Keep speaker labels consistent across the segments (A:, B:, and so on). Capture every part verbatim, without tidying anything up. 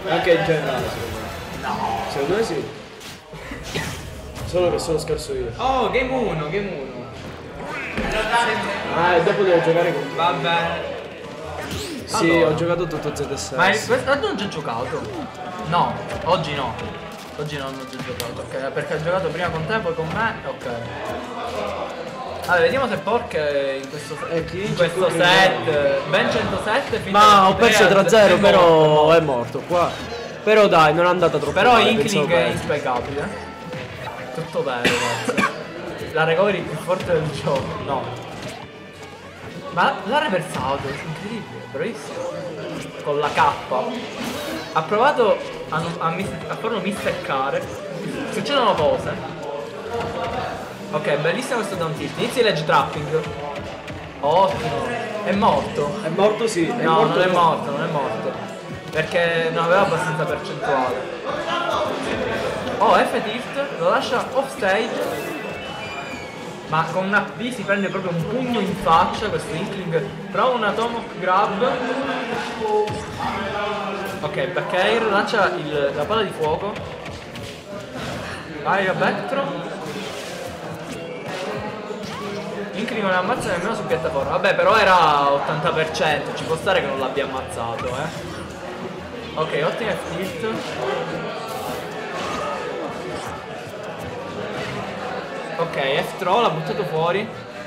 A: Anche in generale secondo me.
B: No.
A: Secondo me sì. Solo che sono scarso io.
B: Oh, game uno, game uno.
A: Ah, e dopo devo giocare con te.
B: Va bene.
A: Sì,
B: Allora.
A: ho giocato tutto Z S S.
B: Ma il- questo non ho già giocato? No, oggi no. Oggi non ho già giocato, ok. Perché ho giocato prima con te, poi con me, ok. Allora, vediamo se Pork è in questo,
A: Eh, chi
B: in
A: vince
B: questo
A: il
B: set. Ben centosette fino
A: Ma
B: a
A: ho perso tre a zero, però è morto qua. Però dai, non è andata troppo
B: Però
A: male,
B: Inkling
A: pensavo
B: è
A: bene.
B: inspiegabile. Tutto vero, ragazzi. La recovery più forte del gioco. No. Ma l'ha reversato, è incredibile, bravissimo. Con la K. Ha provato a, non- a, mis- a farlo misteccare. Succedono cose. Ok, bellissimo questo down tilt. Inizia il edge trapping. Ottimo. È morto.
A: È morto sì, è
B: No,
A: morto
B: non è morto, non è morto. Perché non aveva abbastanza percentuale. Oh, F tilt, lo lascia off stage. Ma con una B si prende proprio un pugno in faccia questo Inkling. Prova una Tomahawk grab. Ok, back air, lancia il- la palla di fuoco. Vai a backthrow. Inkling non ammazza nemmeno su piattaforma. Vabbè, però era ottanta per cento, ci può stare che non l'abbia ammazzato, eh. Ok, ottimo F-tilt. Ok, F-throw l'ha buttato fuori.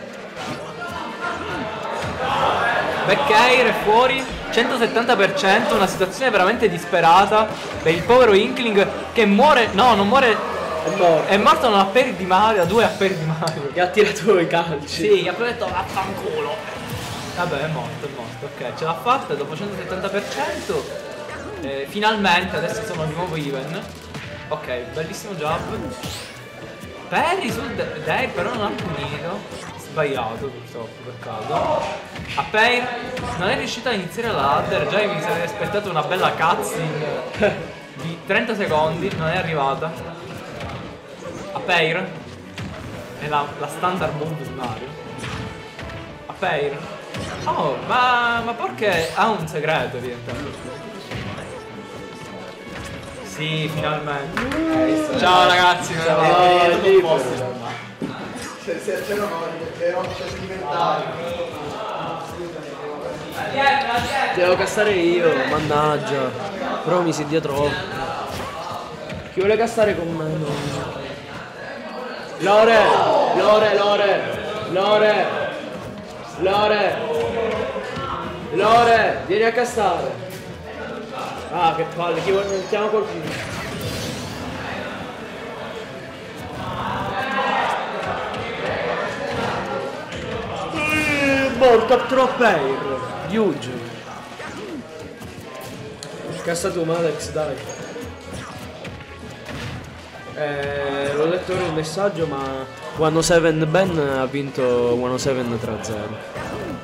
B: Back air è fuori. centosettanta per cento, una situazione veramente disperata per il povero Inkling che muore. No, non muore.
A: È morto.
B: È morto non a peri di Mario, a due a peri di Mario.
A: Che ha tirato i calci.
B: Sì, gli ha proprio detto vaffanculo. Vabbè, è morto, è morto. Ok, ce l'ha fatta dopo centosettanta per cento. Eh, finalmente, adesso sono di nuovo even. Ok, bellissimo jab. Perry sul Dave però non ha punito. Sbagliato purtroppo, peccato. A Pair non è riuscito a iniziare la ladder. Già mi sarei aspettato una bella cutscene di trenta secondi. Non è arrivata. A Pair è la, la standard move di Mario. A Pair. Oh, ma, ma perché ha un segreto evidentemente. Sì, finalmente. Ciao ragazzi, me ne vado.
A: Ah, lì,
C: Se, se c'erano erano sedimentari.
A: devo castare io, mannaggia. Però mi si dia troppo. Chi vuole castare con me? No. Lore! Lore, Lore! Lore! Lore! Lore! Vieni a castare! Ah, che palle, chi vuole? Chiama qualcuno. Eh, Morto troppo air. Huge. Cassa tu, Malex, dai. Eh, l'ho letto ora il messaggio, ma centosette Ben ha vinto centosette tre a zero.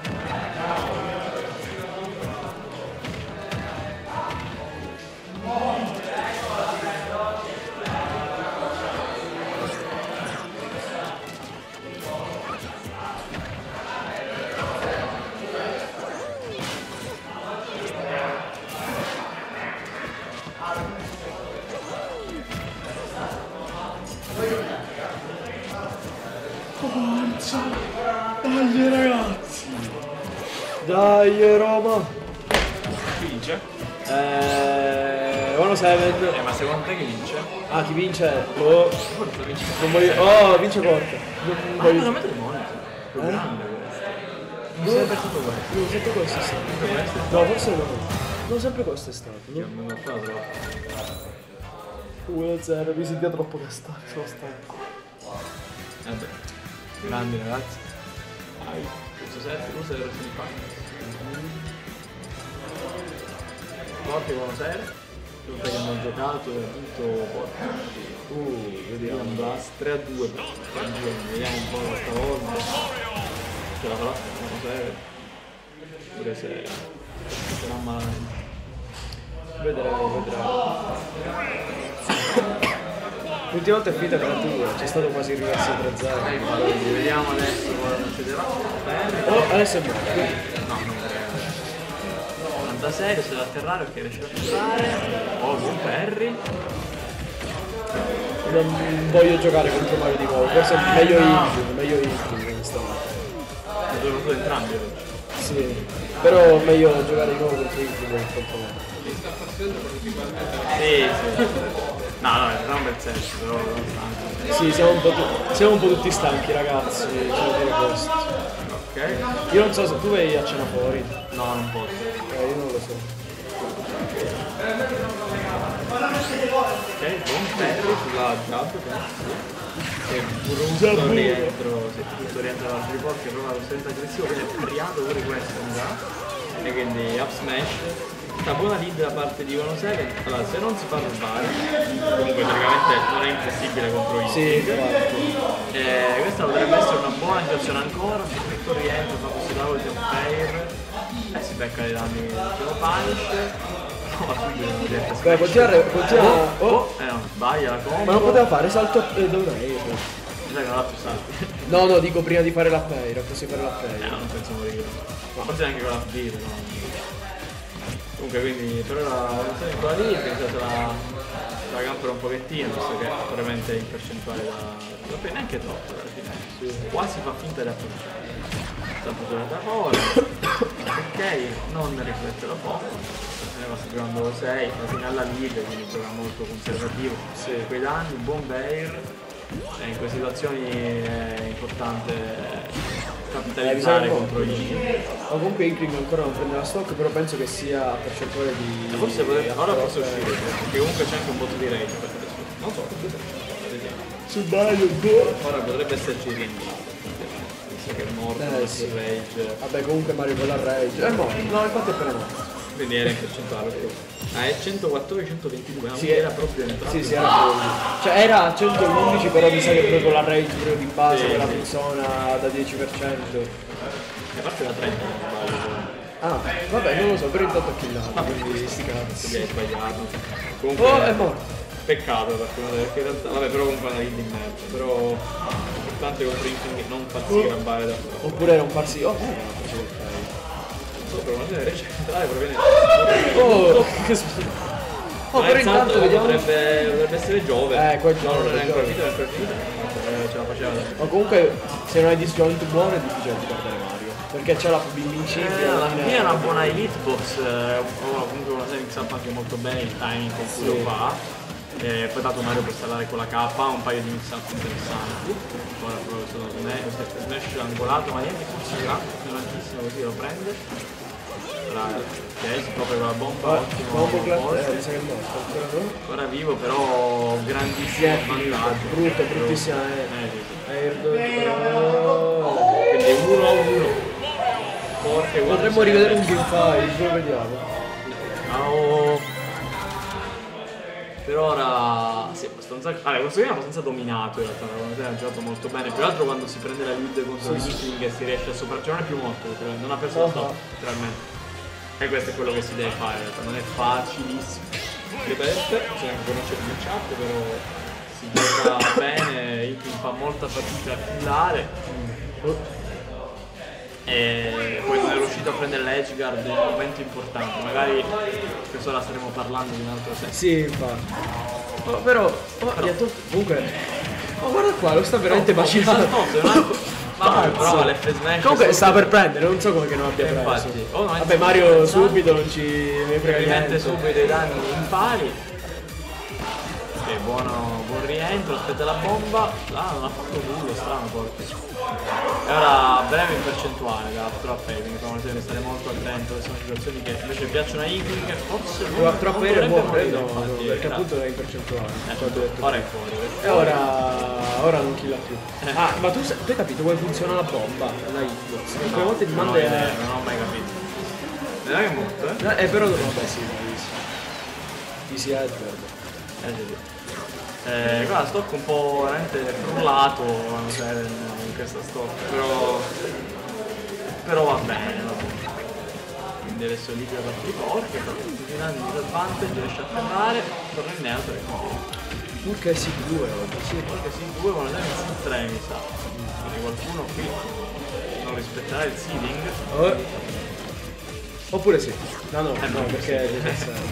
A: Dai ragazzi! Dai Roma!
B: Chi vince?
A: Eh... centosette.
B: Eh, ma secondo te chi vince?
A: Ah, chi vince? Boh.
B: Forse vince.
A: Non voglio... Oh, vince Porca. Non
B: Ma
A: voglio...
B: non mette monete. Che
A: Eh?
B: grande questo. Non si è perso questo.
A: No, sempre questo è stato.
B: Questo?
A: No, forse no. No, sempre questo è stato.
B: Io
A: No?
B: non ho fatto.
A: uno a zero, mi si dia troppo castare, sono stanco.
B: Vabbè. Grandi ragazzi. Vai. Questo sette, questo era simpatico. Porti buonasera. Tutti che hanno giocato e vinto Porti. Uh, vediamo Blast tre a due. Vediamo un po' stavolta. Ce la farà buonasera. Pure se sarà malamente. Vedremo, vedremo.
A: L'ultima volta è finita per due, c'è stato quasi il riverso tre a zero.
B: Eh, infatti, vediamo adesso cosa succederà.
A: Oh, adesso è morto.
B: No, non è. novantasei, se deve atterrare perché riesce a atterrare. Perry.
A: Non voglio giocare contro Mario di nuovo, forse è meglio Inkling, meglio Inkling onestamente.
B: Li ho dovuto entrambi oggi.
A: Sì, però meglio giocare di nuovo contro Inkling che contro me.
B: Sì, sì. No, no, è un bel senso, però non stanco.
A: Sì, siamo un po', tu- siamo un po' tutti stanchi ragazzi, c'è da dire questo.
B: Ok.
A: Io non so se tu vai a cena fuori.
B: No, non posso.
A: Eh, io non lo so.
B: Ok, buon Perry sulla jump, che brutto rientro, se tutto rientra dall'altro riporto che prova l'ossenza aggressivo, viene priato pure questo mi sa. E quindi up smash. Una buona lead da parte di diciassette. Allora, se non si fa rubare, comunque praticamente non è impossibile contro i
A: Sì, infatti.
B: eh, questa potrebbe essere una buona situazione ancora, tutto rientro, fa questo lavoro di un fair e si becca dei danni che lo punish. No, subito non riesce a
A: Beh, continuare, continua.
B: Oh,
A: Oh,
B: oh, eh no, sbaglia la combo.
A: ma non poteva fare salto e dove
B: Mi sa che non ha più salti.
A: No, no, dico prima di fare la pair, così fare la
B: Eh,
A: pair.
B: non penso morire. Ma forse neanche con la B, però. Comunque quindi per ora non so con la lì, penso se la, se la campera un pochettino, visto che veramente in percentuale da. da neanche troppo alla fine. Quasi fa finta di approcciare. Tanto durata ora. Ok, non riflette la poco. Ne va giocando sei, alla fine alla lead, quindi gioca molto conservativo. Sì. Quei danni, buon Bair. E in queste situazioni è importante capitalizzare
A: Eh,
B: contro i.
A: Ma comunque Inkling ancora non prende la stock, però penso che sia a percentuale di.
B: Forse potrebbe. Ora posso
A: approccio.
B: uscire, perché comunque c'è anche un botto di range per adesso. Non so, vediamo.
A: Sbaglio, boh.
B: Ora potrebbe esserci il ring. Visto che è morto,
A: Eh,
B: il
A: sì.
B: rage.
A: Vabbè, comunque Mario con la rage. È morto. No, infatti è appena morto.
B: Quindi era in percentuale. Ok. Ah, è centoquattordici centoventidue, ah,
A: Sì,
B: era proprio entrato.
A: Sì, sì, era quello. Cioè era a centoundici, però mi sa che proprio con la rage proprio di base,
B: Sì,
A: quella
B: sì.
A: funziona da dieci per cento.
B: A parte da trenta, non sbaglio. però.
A: Ah, vabbè, non lo so, però intanto ho killato.
B: Ma
A: Quindi sti cazzi.
B: Quindi hai sbagliato. Comunque.
A: Oh, è morto.
B: Peccato perché, perché in realtà. Vabbè, però comunque è una lead in mezzo. Però. L'importante contro Inkling non farsi
A: Oh.
B: grabbare da solo.
A: Oppure non farsi. Oh, eh, non facevo il fare.
B: Sopra una serie centrale proviene.
A: Oh, che schifo. Oh, però intanto vediamo.
B: Potrebbe, potrebbe essere Giove.
A: Eh, qua è
B: no,
A: Giove,
B: non è ancora
A: Giove.
B: finito, è ancora finito. Eh, ce la faceva da
A: Ma comunque se non hai disjoint buono è difficile di perdere Mario. Perché c'è la invincibile.
B: Eh, alla fine è una buona elite box, eh, o comunque una serie mix up anche molto bene il timing con cui
A: Sì.
B: lo fa. E poi dato Mario può stare con la K, ha un paio di mix up interessanti. Ora proprio sono smash, smash angolato, ma niente funziona, violentissimo così lo prende. Ora, ok, si copre con la bomba, ottimo.
A: Bombo clap,
B: forte.
A: eh, mi sa che è morto. Ancora no?
B: Ancora vivo, però grandissimo vantaggio.
A: Brutto, bruttissima.
B: Eh,
A: Eh.
B: sì, sì.
A: Air dodge, oh.
B: Quindi uno a uno. Forte,
A: Potremmo rivedere un game five, lo vediamo.
B: Ciao. Per ora sì, abbastanza. Allora, questo game è abbastanza dominato in realtà, la ha giocato molto bene, più che altro quando si prende la lead contro
A: Sì,
B: il
A: sì.
B: Inkling e si riesce a sopravvivere, cioè non è più morto, letteralmente, non ha perso la
A: No,
B: stop,
A: no.
B: letteralmente. E questo è quello che si deve fare, in realtà, non è facilissimo. Ripete, bisogna anche conoscere il chat, però si gioca bene, Inkling fa molta fatica a killare. E poi non è riuscito a prendere l'edge guard in un momento importante, magari questa ora staremo parlando di un altro senso.
A: Sì, infatti. Oh, però, oh, gli ha tolto. Comunque. Oh, guarda qua, lo sta veramente vacillando.
B: Ma prova l'F smash.
A: Comunque sta per prendere, non so come che non abbia
B: Eh,
A: preso.
B: infatti. Oh, no,
A: Vabbè, Mario subito non ci ne frega
B: Rimette
A: niente.
B: subito i danni impari. Ok, buono, buon rientro, aspetta la bomba. Ah, non ha fatto culo, strano porco. E ora breve in percentuale da troppo air, quindi come deve stare molto attento, sono situazioni che invece piacciono a Inkling, forse non, non
A: Troppo air è
B: dovrebbe
A: buono, eh,
B: morire,
A: no,
B: infatti,
A: no, perché
B: era-
A: appunto è in percentuale.
B: eh,
A: Quando ho detto.
B: ora è fuori.
A: E ora, ora non killa più. Ah, ma tu, sai- tu hai capito come funziona la bomba? La hitbox? Perché a volte ti
B: non ho
A: manda.
B: idea, non ho mai capito. Non è che è morto, eh?
A: Eh, però vabbè sì, bravissimo. Easy Edward.
B: Eh sì, sì. Eh, qua stock un po' veramente frullato cioè, in questa stock, però però va bene, va bene. Quindi adesso lì da parte di porca, fa tutti i danni di disadvantage, riesce a fermare, torna in neutro e continua.
A: Purché si due oggi, sì.
B: Porca sì, due con le in tre mi sa. Quindi qualcuno qui non rispetterà il seeding.
A: Oh. Oppure sì. No, no,
B: Eh,
A: no,
B: no,
A: perché
B: sì.
A: c'è senso.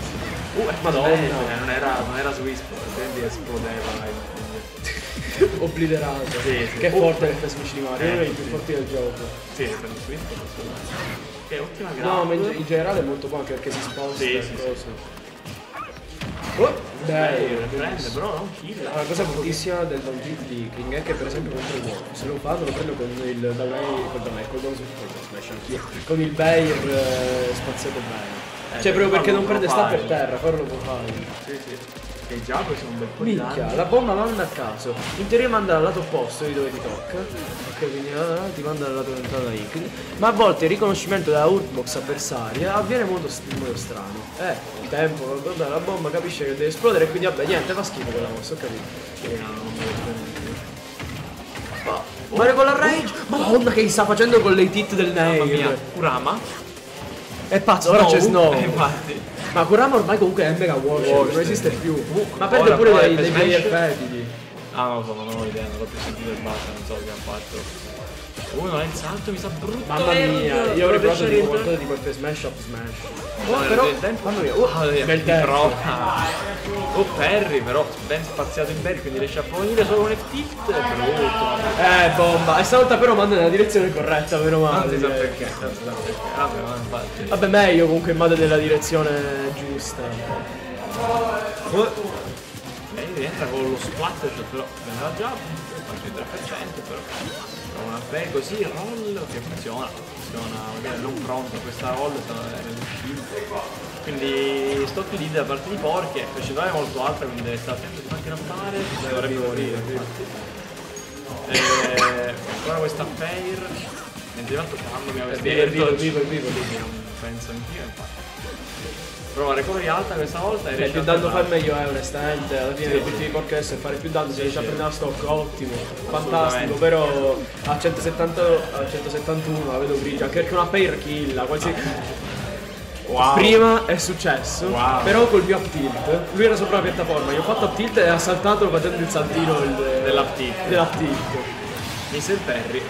B: Uh, è
A: Madonna.
B: Madonna. Non era, non era su Whisper, quindi esplodeva.
A: Obliterato.
B: Sì, sì.
A: Che
B: Oh.
A: forte il F smash di Mario,
B: Eh,
A: uno dei più
B: sì.
A: forti del gioco.
B: Sì, per il Whisper assolutamente. Che ottima grab.
A: No, ma in, in generale è molto buono anche perché si sposta
B: Sì,
A: e
B: sì, sì.
A: cose. Oh,
B: Dai,
A: dai,
B: prende, però non kill.
A: La cosa fortissima del down tilt di King è che per esempio contro il Wolf, se lo fanno lo prendo con il down air, col down air, col down smash anch'io, con il Bair eh, spaziato bene.
B: Eh,
A: cioè proprio perché non
B: farlo
A: prende
B: lo
A: sta
B: fai.
A: per terra, farlo può fare.
B: Sì, sì. E già poi sono un bel po' di
A: Minchia,
B: danni.
A: la bomba manda a caso. In teoria manda al lato opposto di dove ti tocca. Ok, quindi ah, ti manda al lato lontano da King. Ma a volte il riconoscimento della hurtbox avversaria avviene molto, in modo strano. Eh, il tempo, vabbè, la bomba capisce che deve esplodere e quindi vabbè niente, fa schifo quella mossa, ho capito.
B: Sì, no, non me lo ricordo.
A: Ma Mario con la rage! Madonna che sta facendo con le hit del
B: Mamma mia,
A: nail!
B: Kurama?
A: È pazzo, ora c'è Snow!
B: Eh, infatti.
A: Ma Kurama ormai comunque è mega warship, non
B: Warship.
A: esiste più.
B: Uh,
A: Ma perde
B: ora
A: pure
B: poi
A: dei,
B: per
A: dei player
B: Smash?
A: fetidi.
B: Ah, non lo so, non ho idea, non l'ho più sentito il basta, non so che ha fatto. Uh, non è il salto, mi sa brutto.
A: Mamma mia, io avrei provato di qualcosa tipo F smash up smash. Oh, però, mamma mia, oh,
B: Ah,
A: bel
B: mi
A: tempo.
B: prova. Oh, Perry, però ben spaziato in Perry, quindi riesce a venire solo con F-tilt. Brutto.
A: Eh, bomba. E stavolta però manda nella direzione corretta, meno
B: Non
A: male.
B: si sa
A: direi.
B: perché, non si sa perché. Vabbè, ma infatti.
A: Vabbè, meglio comunque manda nella direzione giusta. Oh.
B: E rientra con lo splatter, però prendeva già il tre per cento, però. Però una bella così, roll che funziona. Funziona, magari non pronto, questa roll è riuscita. Quindi sto più lì da parte di Porchi, la percentuale è molto alta, quindi deve stare attento di farti rampare, dovrebbe morire. infatti. E ancora questa fair. Mentre io toccando mi aveva
A: Vivo, vivo, vivo, vivo,
B: quindi non penso anch'io, infatti. Però la recovery alta questa volta e
A: Cioè,
B: riesce
A: più
B: a
A: danno fa
B: fermare.
A: meglio è onestamente, alla fine
B: Sì,
A: l'obiettivo
B: sì.
A: di Porca adesso è fare più danno, se riesce a
B: sì.
A: prendere la stock ottimo, fantastico,
B: Assolutamente.
A: però a centosettanta, a centosettantuno la vedo grigia, anche perché una pair killa, qualsiasi...
B: Wow.
A: Prima è successo,
B: Wow.
A: però col mio up tilt, lui era sopra la piattaforma, io ho fatto up tilt e ha saltato facendo il saltino il,
B: Dell'up tilt.
A: dell'up tilt.
B: Mister Perry.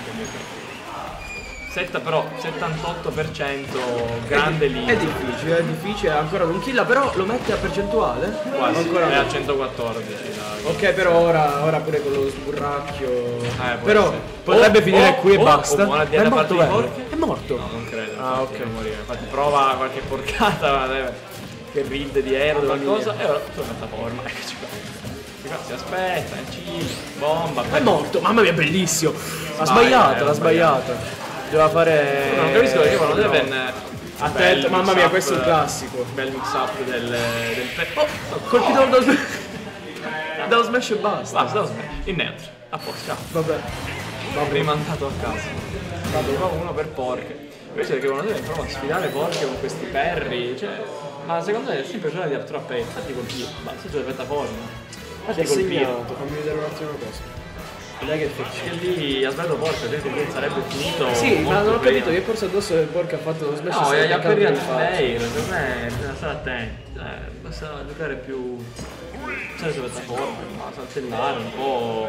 B: Setta però settantotto per cento grande lì.
A: È difficile, è difficile, ancora non killa, però lo mette a percentuale?
B: Quasi,
A: Ancora
B: è
A: no.
B: a centoquattordici. dai.
A: Ok, però ora, ora pure con lo sburracchio.
B: può
A: però
B: essere.
A: potrebbe
B: Oh,
A: finire
B: oh,
A: qui e
B: oh,
A: basta.
B: oh, buona
A: è
B: dieta
A: morto,
B: parte di
A: vero?
B: Porchi?
A: È morto.
B: No, non credo.
A: Ah,
B: infatti,
A: ok.
B: non morire. Infatti prova qualche porcata, ma dai, che read di aereo o qualcosa. E ora tutto in piattaforma. Eccoci qua. Eccoci qua, si aspetta, il chill, bomba.
A: È morto, mamma mia, bellissimo. Ha
B: Vai,
A: sbagliato,
B: eh,
A: l'ha
B: ha sbagliato.
A: sbagliata. Doveva fare.
B: Non capisco perché quando
A: no.
B: Leven.
A: Attento,
B: bel
A: mamma
B: mix
A: mia,
B: up,
A: questo è un classico.
B: Bel mix up del, del pe- Oh,
A: Colpito dallo smash. Dallo smash e basta.
B: basta, lo smash. In neutro. A posto, ciao.
A: Vabbè. Vabbè.
B: Rimandato a casa. Vabbè, qua uno per Porche. Invece perché quando deve prova a sfidare Porche con questi perri, cioè. Ma secondo me è sempre giocare di up trap e fatti colpire. Basta, c'è la piattaforma.
A: Ti
B: Fatti
A: ha
B: colpire.
A: segnato, fammi vedere un attimo una cosa. Dai che fece.
B: Che lì ha sbagliato Porche, perché lui sarebbe finito.
A: Sì, ma
B: molto
A: non ho
B: prima.
A: capito che forse addosso del porco ha fatto lo smash.
B: No,
A: e
B: gli
A: si è
B: ha
A: attaccato
B: appena
A: in faccia.
B: lei, per me bisogna stare attenti. Cioè, basta giocare più. Sai sulla piattaforma, ma saltellare un po'.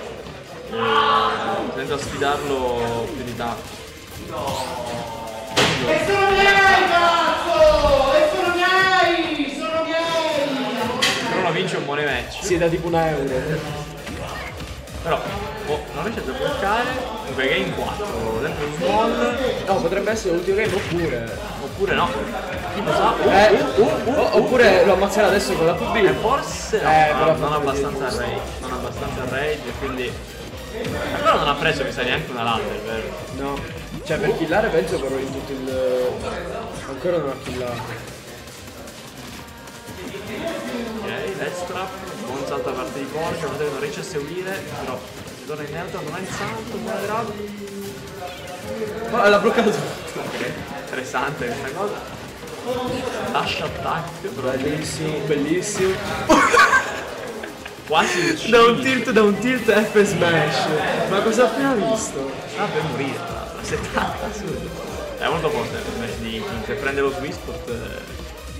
B: Eh, senza sfidarlo più di tanto.
C: E sono miei, cazzo! E sono miei! Sono miei!
B: Però non vince un buon match.
A: Sì, da tipo un euro.
B: Però oh, non riesce a bloccare. Comunque game quattro, dentro il small.
A: No, potrebbe essere l'ultimo game oppure.
B: Oppure no. Chi lo sa? Uh,
A: Eh,
B: uh, uh, uh,
A: o- oppure lo ammazzerà adesso con la Q
B: E
A: B.
B: forse no,
A: Eh,
B: no,
A: però
B: non ha
A: fa
B: abbastanza
A: giusto.
B: rage. Non ha abbastanza rage, quindi. Però non ha preso mi sa neanche una lander, vero?
A: No. Cioè per killare penso però in tutto il. Ancora non ha killato.
B: Ok, destra, buon salto da parte di Porsche, vedete non riesce a seguire, però si torna in neutro, non ha il salto, buona grab.
A: Ma l'ha bloccato tutto.
B: Ok, interessante questa cosa. Dash attack, però
A: Bellissimo, bellissimo.
B: quasi il
A: Da un
B: shield.
A: tilt, da un tilt F smash. Ma cosa ha appena visto?
B: Ah, per morire, tra l'altro, settanta, assurdo. È molto forte il smash di King, se prende lo Swisspot. Eh...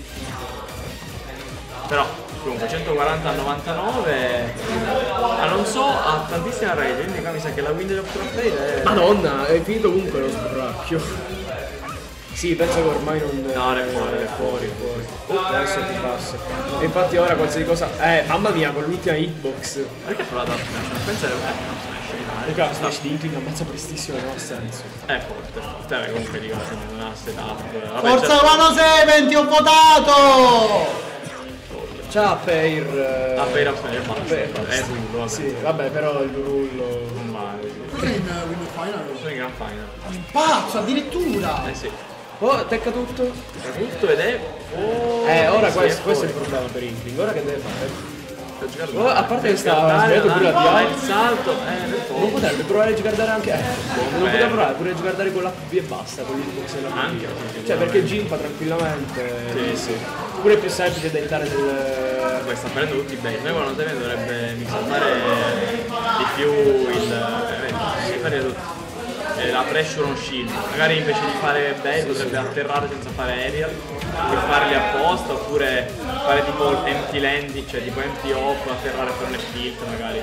B: Però, comunque, centoquaranta a novantanove. Ah, non so, ha tantissima rage, quindi qua mi sa che la win of trofei è.
A: Madonna, è finito comunque lo sbracchio. Sì, penso che ormai non...
B: No, è fuori,
A: è
B: è
A: fuori, è fuori. Oh, adesso ti passa. E infatti ora qualsiasi cosa... Eh, mamma mia, con l'ultima hitbox.
B: Perché ha provato a smash? Pensa che è uno smash in aria.
A: Perché la smash di Inkling ammazza prestissimo, non ha senso.
B: È forte, forte. Vabbè, comunque dico, non ha setup. Vabbè,
C: Forza
B: certo.
C: Wano Seven, ti ho votato!
A: C'ha Pair...
B: Ah, Pair up nel basso.
A: Pair,
B: È rullo, vabbè.
A: Sì, vabbè, però il rullo...
B: Non vale.
C: Cos'è in uh, Windows Final?
B: Sono in Grand Final.
C: Pazzo, addirittura!
B: Eh sì.
A: Oh, tecca tutto.
B: Tutto ed è... Oh,
A: Eh, ora
B: sì,
A: questo,
B: è
A: questo è il
B: fuori.
A: problema per Inkling. Ora che deve fare?
B: Per giocare
A: Oh, a parte che sta
B: guardare,
A: sbagliato pure la
B: guardare,
A: via.
B: il salto, eh, per
A: Non
B: poco.
A: potrebbe provare a guardare anche... Ecco, non
B: Beh.
A: poteva provare pure a guardare con la B e basta, con l'Xbox e la
B: Anche,
A: P.
B: sì,
A: Cioè, perché gimpa tranquillamente.
B: Sì, sì.
A: Pure è più semplice da evitare del...
B: Poi sta prendendo tutti i base. Noi quando te dovrebbe mixare di più il... Eh, fare tutto. Eh, la pressure on shield. Magari invece di fare base potrebbe atterrare senza fare aerial e farli apposta, oppure fare tipo empty landing, cioè tipo empty hop, atterrare e fare un tilt magari.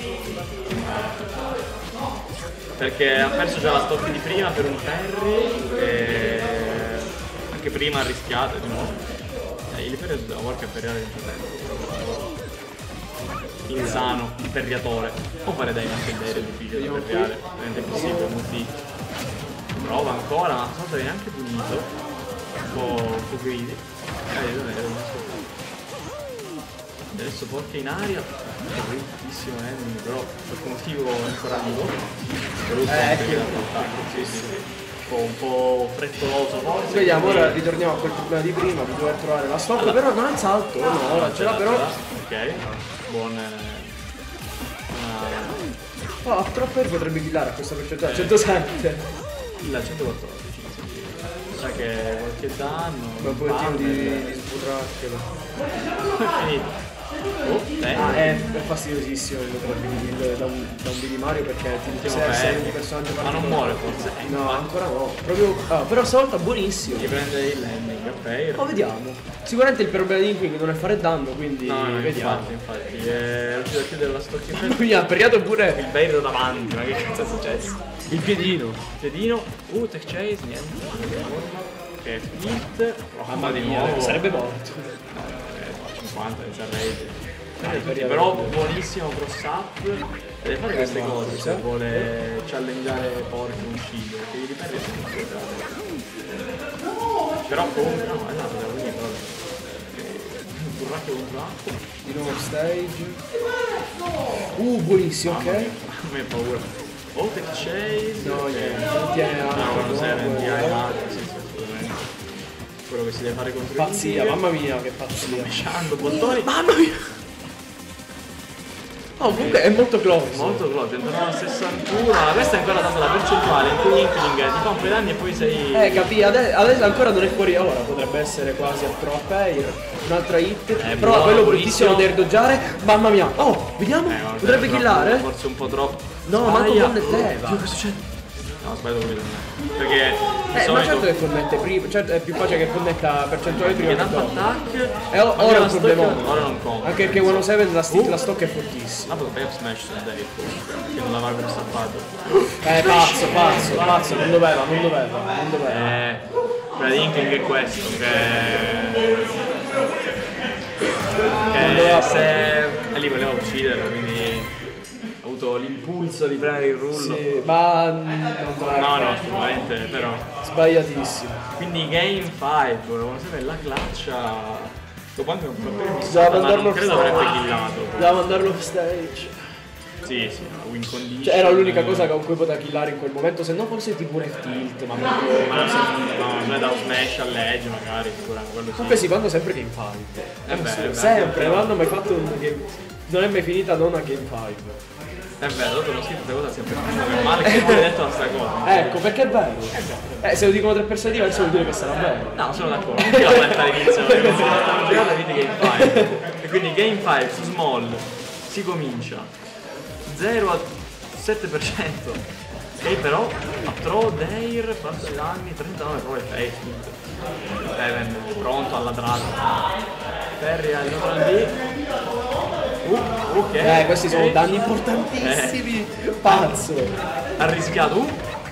B: Perché ha perso già la stock di prima per un parry e anche prima ha rischiato di nuovo. Eh, il parry è una che perriare in tempo. Insano, perriatore. Può fare dai anche il aereo è difficile da perriare, veramente impossibile, multi. Prova ancora, ma non viene neanche punito. Un po', un po' greedy. Eh, non era adesso porca in aria, terribilissimo ending, però per motivo ancora vivo. Per
A: Eh,
B: anche
A: che-
B: l'attacco, sì, sì, sì. Un po', un po' frettoloso forse.
A: Vediamo,
B: quindi-
A: ora ritorniamo a quel problema di prima, di dover trovare la stock, però non ha il salto. No, ora ce l'ha però...
B: Ok, buon... eh, una...
A: Oh, troppo potrebbe killare a questa percentuale, centosette.
B: Il centoquattordici, sì. Sa che qualche danno...
A: Un pochettino di,
B: Palmer,
A: di sputracchelo.
B: è finito. Oh, eh.
A: Ah, è, è fastidiosissimo il il- da un, da un B di Mario perché ti
B: Ultimo
A: sei essere
B: pezzo.
A: di personaggio
B: Ma non
A: particolare.
B: muore forse? Eh,
A: No,
B: infatti.
A: ancora no. Proprio. Ah, però stavolta buonissimo.
B: Gli prende il landing, ok.
A: Oh, vediamo. Sicuramente il problema di Inkling non è fare danno, quindi
B: No, no,
A: vediamo.
B: infatti, infatti. È riuscito a chiudere la stock in
A: Quindi ha perriato pure
B: il Bair da davanti, ma che cazzo è successo?
A: il piedino.
B: Piedino, uh, tech chase, niente. Ok, hit.
A: Mamma
B: di
A: mia,
B: nuovo.
A: sarebbe morto.
B: Eh, cinquanta, senza rage.
A: Eh,
B: Tutti, però buonissimo cross up. Deve fare queste cose se vuole challengare Porco un cibo, perché gli ripeto è sempre però comunque no, è andato da lui però. Un burracchio contro acqua.
A: Di nuovo stage. Uh, buonissimo, ok.
B: A me è paura. Oh, tech chase.
A: No,
B: ok.
A: niente, non tiene
B: No,
A: acqua.
B: non serve,
A: no,
B: di
A: no.
B: sì, sì, assolutamente. Quello che si deve fare contro
A: Pazzia,
B: il
A: mamma mia, che pazzia.
B: Mesciando bottoni.
A: Mamma mia. Oh, comunque è molto close.
B: Molto close, entrano a sessantuno, ma questa è ancora tanto la percentuale in cui Inkling ti fa un po' di danni e poi sei...
A: Eh, capì, adesso, adesso ancora non è fuori ora, potrebbe essere quasi a pro pair, un'altra hit, però
B: buono,
A: quello
B: buonissimo.
A: bruttissimo da doggiare, mamma mia, oh, vediamo,
B: Eh, guarda,
A: potrebbe
B: troppo-
A: killare?
B: Forse un po' troppo.
A: No, manco
B: Sbaglia.
A: connetteva.
B: Oddio, che succede? No, sbaglio come perché di
A: Eh, ma
B: solito
A: certo che connette prima, certo è più facile che connetta percentuale prima
B: che
A: che
B: tanto
A: dopo.
B: attack
A: E o-
B: ma
A: ora è
B: la
A: un
B: stock-
A: problema.
B: ora non conta.
A: Anche perché uno sette la, stick,
B: Uh.
A: la stock è fortissima.
B: Ah, potrebbe up smash su Dave che non l'aveva conservato.
A: Eh, pazzo, pazzo, pazzo, non doveva, non doveva, non doveva.
B: Eh, quella di Inkling è questo che...
A: Non doveva
B: che se... E lì voleva ucciderlo, quindi... Ha avuto l'impulso di prendere il rullo.
A: Sì, ma non doveva.
B: No, no, assolutamente, però...
A: Sbagliatissimo.
B: Quindi game cinque, volevo sapere la claccia. Dopo anche un problema di
A: Bisogna
B: ma
A: mandarlo
B: non
A: off
B: credo
A: stage.
B: avrebbe killato.
A: Doveva mandarlo off stage.
B: Sì, sì, win condition.
A: Cioè, era l'unica cosa con cui poteva killare in quel momento, se no forse tipo un F-tilt, ma proprio
B: Ma
A: cose-
B: no, non è da smash all'edge magari, sicuramente quello
A: Comunque
B: sì.
A: si fanno sempre game cinque.
B: Eh beh, eh beh,
A: sempre,
B: eh
A: non
B: beh.
A: hanno mai fatto un game. Non è mai finita non a game cinque.
B: È vero, dopo non scritto questa cosa sempre più male che non hai detto la sta cosa.
A: Ecco, perché è bello. Eh, se lo dicono tre persone diverse vuol dire che sarà bello.
B: No, sono d'accordo. Non ti l'ho detto all'inizio, perché non stanno giocando dite game cinque. E quindi game cinque su small si comincia zero a sette per cento. Ok, però a throw, dare, parte danni, trentanove prove face. Steven pronto alla ladrata. Perry al neutral B. Uh, ok.
A: Eh, questi sono
B: ok.
A: danni importantissimi. Pazzo.
B: Ha rischiato. Uh, uh.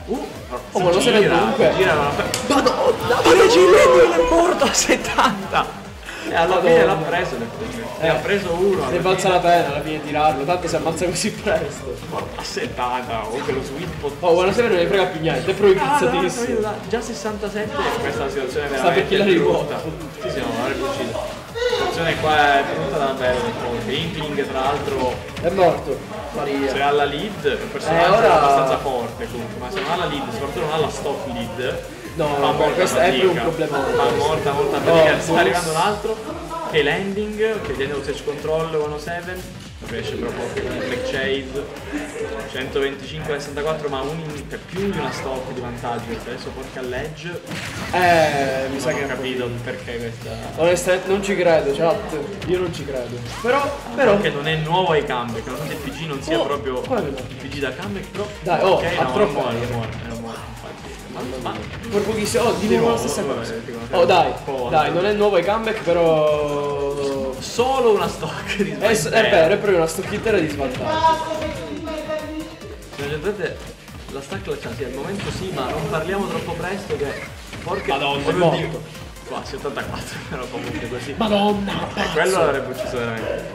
A: Oh, ma lo sai comunque.
B: Gira con la
A: Madonna, ma Regileno è morto a settanta.
B: E alla fine l'ha preso, ne
A: Eh.
B: ha preso uno.
A: Ne valsa la pena alla fine tirarlo, tanto si ammazza così presto.
B: A settanta, comunque lo sweet pot.
A: Oh, guarda se non ne frega più niente, è proprio pizzatissimo.
B: Ah, no, già sessantasette, questa è una situazione
A: Sta per
B: veramente
A: chi la
B: brutta.
A: rivolta.
B: Sì, sì, no, l'avrebbe ucciso. La situazione qua è brutta davvero. Inkling tra l'altro,
A: È morto.
B: se
A: Maria.
B: ha la lead, il personaggio
A: Eh, ora-
B: è abbastanza forte comunque, ma se non ha la lead, soprattutto non ha la stock lead,
A: No,
B: fa
A: vabbè,
B: molta
A: questo è più un
B: fatica.
A: problema.
B: Fa molta molta fatica.
A: Oh,
B: Sta
A: bonus.
B: arrivando un altro. Che landing, che viene lo stage control centosette, riesce proprio con il black chase, centoventicinque a sessantaquattro, ma un in, cioè più di una stock di vantaggio, perché adesso porca all'edge,
A: Eh, mi sa
B: non
A: che
B: ho
A: è un
B: capito
A: po'.
B: perché questa...
A: Onestamente non ci credo, chat. Io non ci credo. Però, però.
B: Perché non è nuovo ai comeback, nonostante il P G non sia
A: Oh,
B: proprio
A: come no?
B: il P G da comeback, però...
A: Dai, oh,
B: ok,
A: ha
B: no,
A: troppo
B: non muore,
A: aria.
B: non muore, non muore, infatti. Ma, ma,
A: Per pochissimo. Oh, di
B: Di
A: nuovo la
B: nuovo,
A: stessa
B: vabbè,
A: cosa.
B: dico,
A: Oh dai,
B: oh,
A: dai,
B: oh.
A: non è nuovo ai comeback, però.
B: solo una stock di
A: È, è
B: svantaggio.
A: vero, è proprio una stock intera di svantaggio.
B: Vedete, la stack la c'ha, sì, al momento sì, ma non parliamo troppo presto che... Porca...
A: Madonna,
B: oh
A: è
B: mio
A: morto.
B: Dio. Quasi ottantaquattro, però comunque così.
A: Madonna,
B: Eh, quello l'avrebbe ucciso veramente.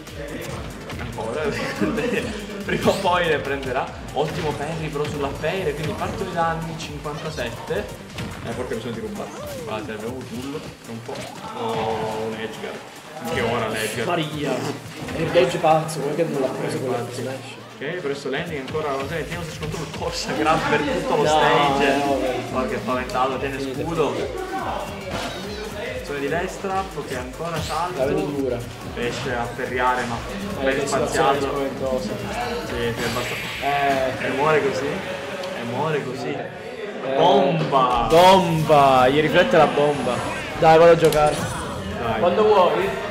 B: Ancora, prima o poi ne prenderà. Ottimo parry però sulla pair, quindi partono i danni, cinquantasette. Eh, porca bisogno di rubare. Qua serve un tool, un po'. O un edgeguard. Che ora l'edgeguard.
A: Maria. E il legge pazzo, come che non l'ha preso quella smash?
B: Ok, per questo landing ancora non sai, tiene lo controllo, corsa grab per tutto lo
A: No,
B: stage.
A: no, no.
B: Qualche spaventato, tiene scudo. Azione di destra, che ancora
A: La vedo
B: salto.
A: dura.
B: Riesce a ferriare, ma
A: Eh,
B: ben
A: che situazione
B: spaziato.
A: spaventosa.
B: Sì, sì, è basta.
A: Eh.
B: E muore così. E muore così. Bomba!
A: Bomba! Gli riflette la bomba. Dai, vado a giocare.
B: Dai.
A: Quando vuoi?